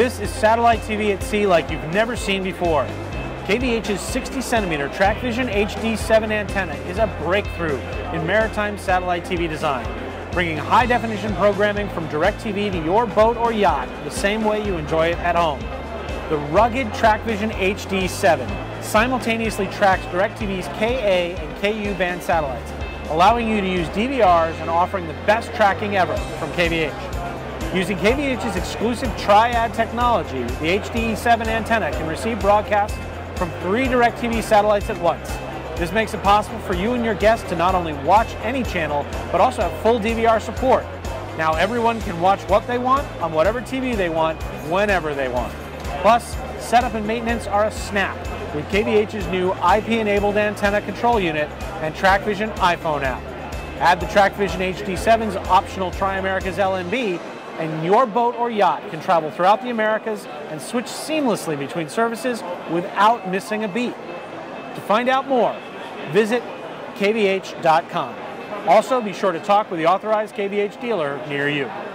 This is satellite TV at sea like you've never seen before. KVH's 60-centimeter TrackVision HD7 antenna is a breakthrough in maritime satellite TV design, bringing high-definition programming from DirecTV to your boat or yacht the same way you enjoy it at home. The rugged TrackVision HD7 simultaneously tracks DirecTV's KA and KU band satellites, allowing you to use DVRs and offering the best tracking ever from KVH. Using KVH's exclusive Triad technology, the HD7 antenna can receive broadcasts from 3 DirecTV satellites at once. This makes it possible for you and your guests to not only watch any channel, but also have full DVR support. Now everyone can watch what they want on whatever TV they want, whenever they want. Plus, setup and maintenance are a snap with KVH's new IP-enabled antenna control unit and TrackVision iPhone app. Add the TrackVision HD7's optional Tri-Americas LNB, and your boat or yacht can travel throughout the Americas and switch seamlessly between services without missing a beat. To find out more, visit kvh.com. Also, be sure to talk with the authorized KVH dealer near you.